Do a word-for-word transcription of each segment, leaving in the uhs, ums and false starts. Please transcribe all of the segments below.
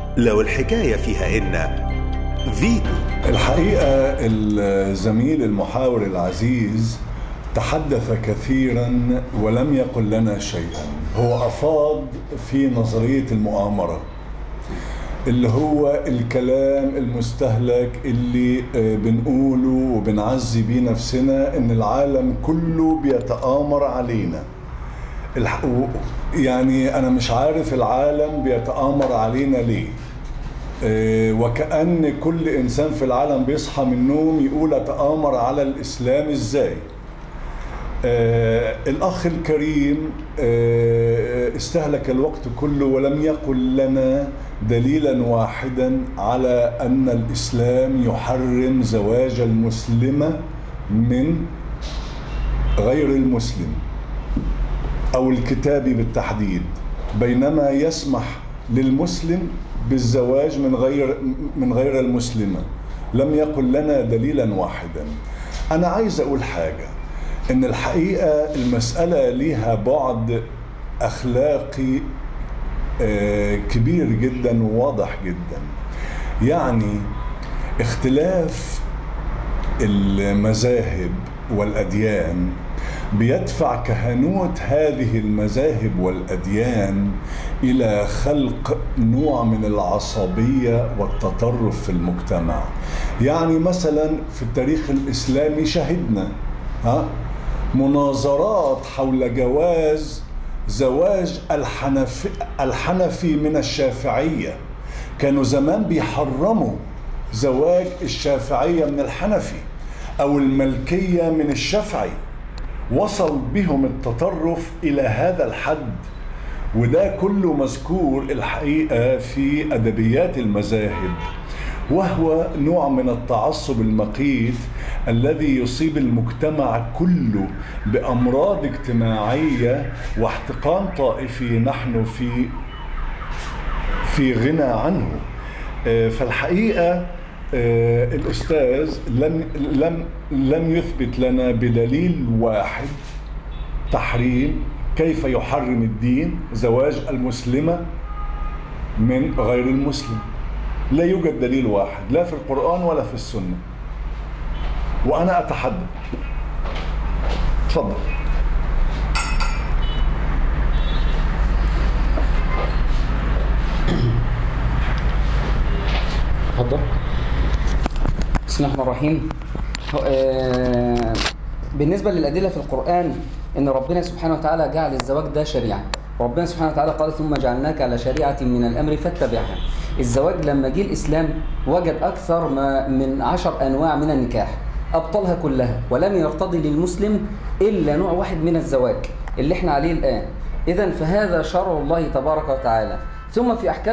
لو الحكاية فيها إن فيتو. الحقيقة الزميل المحاور العزيز تحدث كثيرا ولم يقل لنا شيئا. هو أفاض في نظرية المؤامرة اللي هو الكلام المستهلك اللي بنقوله وبنعزي بيه نفسنا إن العالم كله بيتآمر علينا. يعني أنا مش عارف العالم بيتآمر علينا ليه، وكأن كل إنسان في العالم بيصحى من النوم يقول أتآمر على الإسلام إزاي. الأخ الكريم استهلك الوقت كله ولم يقل لنا دليلا واحدا على أن الإسلام يحرم زواج المسلمة من غير المسلم أو الكتابي بالتحديد، بينما يسمح للمسلم بالزواج من غير من غير المسلمة. لم يقل لنا دليلا واحدا. أنا عايز أقول حاجة، إن الحقيقة المسألة ليها بعد أخلاقي كبير جدا وواضح جدا. يعني اختلاف المذاهب والأديان بيدفع كهنوت هذه المذاهب والأديان إلى خلق نوع من العصبية والتطرف في المجتمع. يعني مثلا في التاريخ الإسلامي شهدنا ها مناظرات حول جواز زواج الحنفي, الحنفي من الشافعية. كانوا زمان بيحرموا زواج الشافعية من الحنفي أو الملكية من الشافعي. وصل بهم التطرف إلى هذا الحد، وده كله مذكور الحقيقة في أدبيات المذاهب، وهو نوع من التعصب المقيت الذي يصيب المجتمع كله بأمراض اجتماعية واحتقان طائفي نحن في في غنى عنه. فالحقيقة الأستاذ لم لم لم يثبت لنا بدليل واحد تحريم كيف يحرم الدين زواج المسلمة من غير المسلم. لا يوجد دليل واحد، لا في القرآن ولا في السنة. وأنا أتحدى. تفضل. تفضل. بسم الله الرحمن الرحيم. بالنسبة للأدلة في القرآن، إن ربنا سبحانه وتعالى جعل الزواج ده شريعة. ربنا سبحانه وتعالى قال ثم جعلناك على شريعة من الأمر فاتبعها. الزواج لما جه الإسلام وجد أكثر ما من عشر أنواع من النكاح، أبطلها كلها، ولم يرتضي للمسلم إلا نوع واحد من الزواج اللي احنا عليه الآن. إذن فهذا شرع الله تبارك وتعالى. ثم في أحكام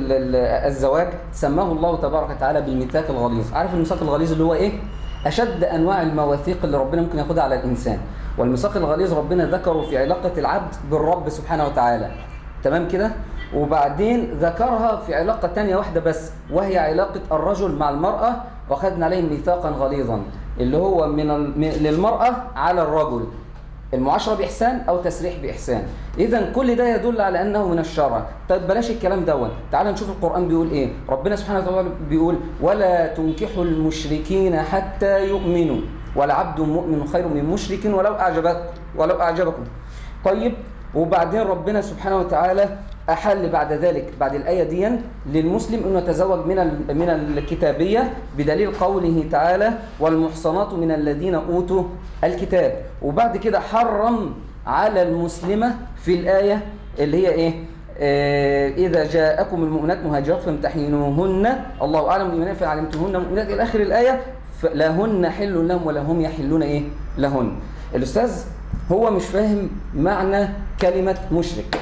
الزواج سماه الله تبارك وتعالى بالميثاق الغليظ. عارف الميثاق الغليظ اللي هو إيه؟ أشد أنواع المواثيق اللي ربنا ممكن ياخدها على الإنسان. والميثاق الغليظ ربنا ذكره في علاقة العبد بالرب سبحانه وتعالى. تمام كده؟ وبعدين ذكرها في علاقة تانية واحدة بس، وهي علاقة الرجل مع المرأة، وأخذنا عليه ميثاقا غليظا اللي هو من للمرأة على الرجل، المعاشرة بإحسان أو تسريح بإحسان. إذن كل ده يدل على أنه من الشرع. طيب بلاش الكلام دون، تعال نشوف القرآن بيقول إيه. ربنا سبحانه وتعالى بيقول ولا تنكحوا المشركين حتى يؤمنوا ولعبد مؤمن خير من مشرك ولو أعجبكم ولو أعجبكم. طيب وبعدين ربنا سبحانه وتعالى أحل بعد ذلك بعد الآية دي للمسلم أنه يتزوج من من الكتابية بدليل قوله تعالى والمحصنات من الذين أوتوا الكتاب. وبعد كده حرم على المسلمة في الآية اللي هي إيه؟ آه إذا جاءكم المؤمنات مهاجرات فامتحنوهن الله أعلم بالإيمان فإن علمتموهن مؤمنات إلى آخر الآية لهن حل لهم ولا هم يحلون إيه لهن. الأستاذ هو مش فاهم معنى كلمة مشرك،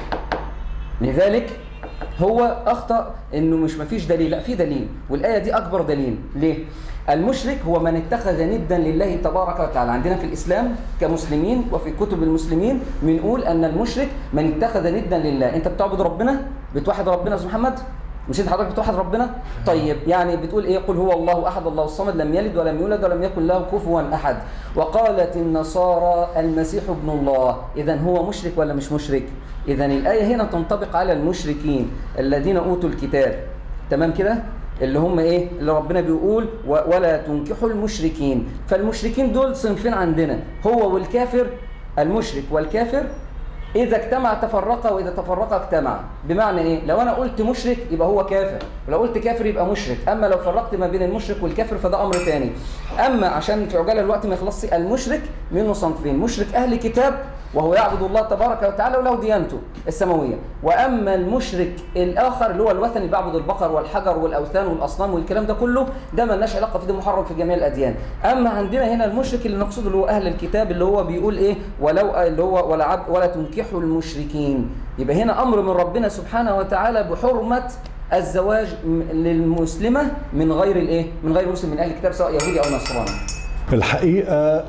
لذلك هو أخطأ إنه مش مفيش دليل. لا، في دليل، والآية دي أكبر دليل. ليه؟ المشرك هو من اتخذ ندا لله تبارك وتعالى. عندنا في الإسلام كمسلمين وفي كتب المسلمين بنقول أن المشرك من اتخذ ندا لله. أنت بتعبد ربنا؟ بتوحد ربنا يا محمد؟ مش انت حضرتك بتوحد ربنا؟ طيب يعني بتقول ايه؟ قل هو الله احد الله الصمد لم يلد ولم يولد ولم يكن له كفوا احد. وقالت النصارى المسيح ابن الله. اذا هو مشرك ولا مش مشرك؟ اذا الايه هنا تنطبق على المشركين الذين اوتوا الكتاب. تمام كده؟ اللي هم ايه؟ اللي ربنا بيقول ولا تنكحوا المشركين. فالمشركين دول صنفين عندنا، هو والكافر. المشرك والكافر إذا اجتمع تفرقا وإذا تفرقا اجتمع. بمعنى إيه؟ لو أنا قلت مشرك يبقى هو كافر، ولو قلت كافر يبقى مشرك. أما لو فرقت ما بين المشرك والكافر فده أمر ثاني. أما عشان في عجالة الوقت ما يخلصش، المشرك منه صنفين: مشرك أهل كتاب وهو يعبد الله تبارك وتعالى وله ديانته السماوية، وأما المشرك الآخر اللي هو الوثني بيعبد البقر والحجر والأوثان والأصنام والكلام ده كله، ده مالناش علاقة فيه، ده محرم في جميع الأديان. أما عندنا هنا المشرك اللي نقصده اللي هو أهل الكتاب، اللي هو بيقول إيه؟ ولو اللي هو ولا عبد ولا تنكحوا المشركين. يبقى هنا أمر من ربنا سبحانه وتعالى بحرمة الزواج للمسلمة من غير الإيه؟ من غير مسلم من أهل الكتاب سواء يهودي أو نصراني. الحقيقة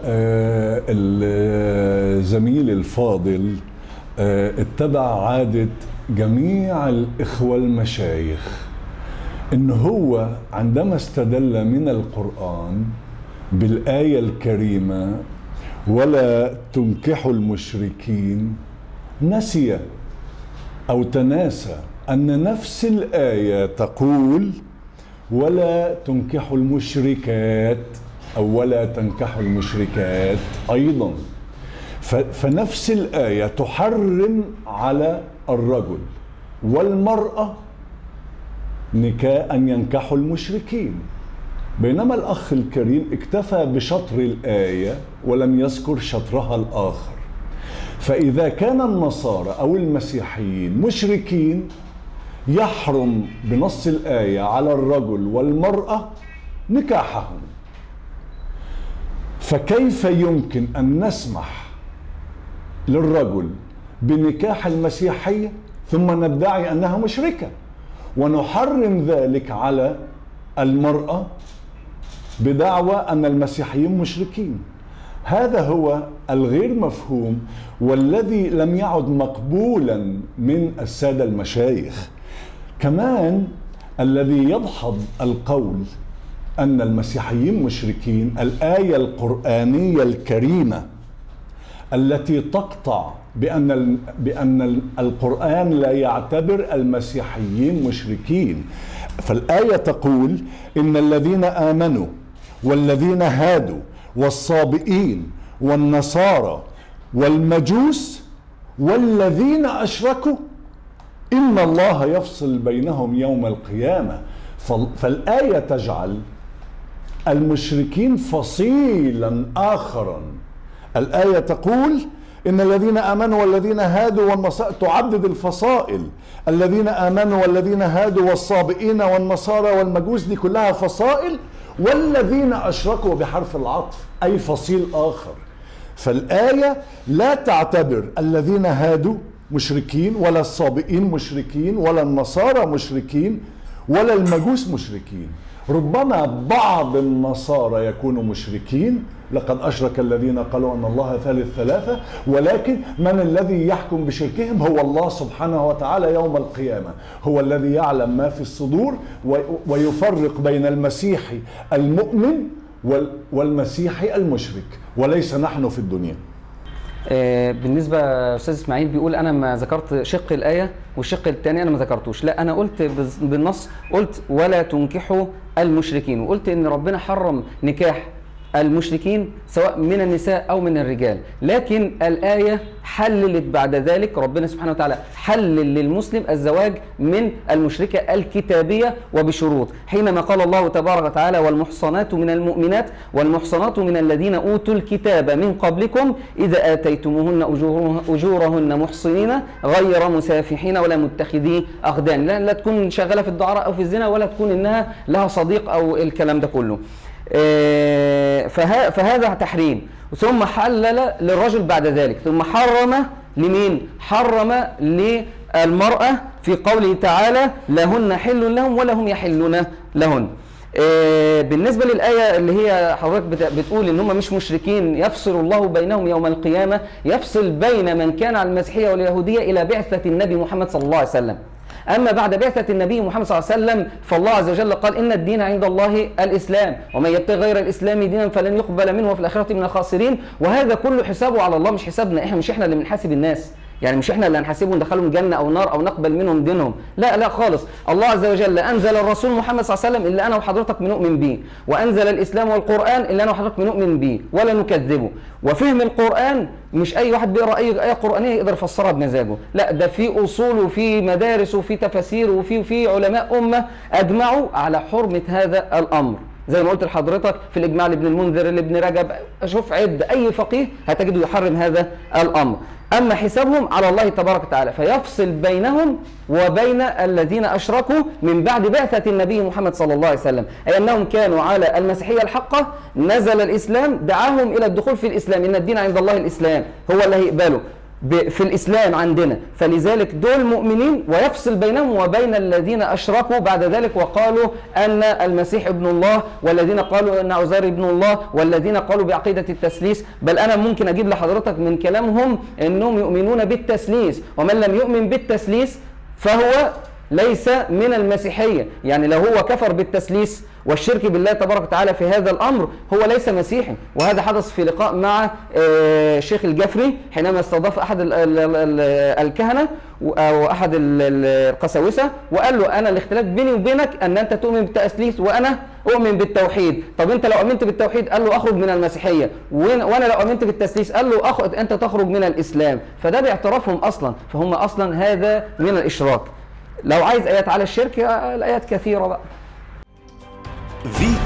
الزميل الفاضل اتبع عادة جميع الإخوة المشايخ، إن هو عندما استدل من القرآن بالآية الكريمة ولا تنكحوا المشركين، نسي أو تناسى أن نفس الآية تقول ولا تنكحوا المشركات أو ولا تنكحوا المشركات أيضا. فنفس الآية تحرم على الرجل والمرأة نكاح أن ينكحوا المشركين، بينما الأخ الكريم اكتفى بشطر الآية ولم يذكر شطرها الآخر. فإذا كان النصارى أو المسيحيين مشركين، يحرم بنص الآية على الرجل والمرأة نكاحهم. فكيف يمكن أن نسمح للرجل بنكاح المسيحية ثم ندعي أنها مشركة، ونحرم ذلك على المرأة بدعوى أن المسيحيين مشركين؟ هذا هو الغير مفهوم والذي لم يعد مقبولا من السادة المشايخ. كمان الذي يدحض القول أن المسيحيين مشركين الآية القرآنية الكريمة التي تقطع بأن بأن القرآن لا يعتبر المسيحيين مشركين. فالآية تقول إن الذين آمنوا والذين هادوا والصابئين والنصارى والمجوس والذين أشركوا إن الله يفصل بينهم يوم القيامة. فالآية تجعل المشركين فصيلا آخرا. الآية تقول إن الذين آمنوا والذين هادوا والنصارى، تعدد الفصائل: الذين آمنوا والذين هادوا والصابئين والنصارى والمجوس، دي كلها فصائل، والذين أشركوا بحرف العطف أي فصيل آخر. فالآية لا تعتبر الذين هادوا مشركين ولا الصابئين مشركين ولا النصارى مشركين ولا المجوس مشركين. ربما بعض النصارى يكونوا مشركين، لقد أشرك الذين قالوا أن الله ثالث ثلاثة، ولكن من الذي يحكم بشركهم؟ هو الله سبحانه وتعالى يوم القيامة، هو الذي يعلم ما في الصدور ويفرق بين المسيحي المؤمن والمسيحي المشرك، وليس نحن في الدنيا. بالنسبة أستاذ إسماعيل بيقول أنا ما ذكرت شق الآية والشق الثاني أنا ما ذكرتوش. لا، أنا قلت بالنص، قلت ولا تنكحوا المشركين، وقلت إن ربنا حرم نكاح المشركين سواء من النساء أو من الرجال، لكن الآية حللت بعد ذلك، ربنا سبحانه وتعالى حلل للمسلم الزواج من المشركة الكتابية وبشروط، حينما قال الله تبارك وتعالى والمحصنات من المؤمنات والمحصنات من الذين أوتوا الكتاب من قبلكم إذا آتيتموهن أجورهن محصنين غير مسافحين ولا متخذي أخدان. لا, لا تكون شغالة في الدعارة أو في الزنا، ولا تكون إنها لها صديق أو الكلام ده كله. فهذا تحريم. ثم حلل للرجل بعد ذلك، ثم حرم لمين؟ حرم للمرأة في قوله تعالى لهن حل لهم ولا هم يحلون لهن. بالنسبة للآية اللي هي حضرتك بتقول إن هم مش مشركين، يفصل الله بينهم يوم القيامة، يفصل بين من كان على المسيحية واليهودية إلى بعثة النبي محمد صلى الله عليه وسلم. أما بعد بعثة النبي محمد صلى الله عليه وسلم فالله عز وجل قال إن الدين عند الله الإسلام ومن يبتغي غير الإسلام دينا فلن يقبل منه وفي الآخرة من الخاسرين. وهذا كله حسابه على الله، مش حسابنا إحنا، مش إحنا اللي بنحاسب الناس. يعني مش احنا اللي هنحاسبهم ندخلهم جنه او نار او نقبل منهم دينهم، لا لا خالص. الله عز وجل انزل الرسول محمد صلى الله عليه وسلم اللي انا وحضرتك بنؤمن بيه، وانزل الاسلام والقران اللي انا وحضرتك بنؤمن بيه ولا نكذبه. وفهم القران مش اي واحد بيقرا اي ايه قرانيه يقدر يفسرها بمزاجه، لا ده في اصول وفي مدارس وفي تفاسير وفي وفي علماء امه اجمعوا على حرمه هذا الامر. زي ما قلت لحضرتك في الاجماع لابن المنذر لابن رجب، شوف عد اي فقيه هتجده يحرم هذا الامر. اما حسابهم على الله تبارك وتعالى، فيفصل بينهم وبين الذين اشركوا من بعد بعثه النبي محمد صلى الله عليه وسلم، اي انهم كانوا على المسيحيه الحقه، نزل الاسلام دعاهم الى الدخول في الاسلام، ان الدين عند الله الاسلام، هو اللي هيقبله في الإسلام عندنا، فلذلك دول مؤمنين، ويفصل بينهم وبين الذين أشركوا بعد ذلك وقالوا أن المسيح ابن الله، والذين قالوا أن عزير ابن الله، والذين قالوا بعقيدة التثليث. بل أنا ممكن أجيب لحضرتك من كلامهم أنهم يؤمنون بالتثليث، ومن لم يؤمن بالتثليث فهو ليس من المسيحية. يعني لو هو كفر بالتثليث والشرك بالله تبارك وتعالى في هذا الأمر هو ليس مسيحي. وهذا حدث في لقاء مع الشيخ الجفري حينما استضاف أحد الكهنة أو أحد القساوسة وقال له أنا الاختلاف بيني وبينك أن أنت تؤمن بالتثليث وأنا أؤمن بالتوحيد. طب أنت لو أمنت بالتوحيد قال له أخرج من المسيحية، وأنا لو أمنت بالتثليث قال له أخ... أنت تخرج من الإسلام. فده باعترافهم أصلا، فهم أصلا هذا من الإشراك. لو عايز آيات على الشرك الآيات كثيرة بقى.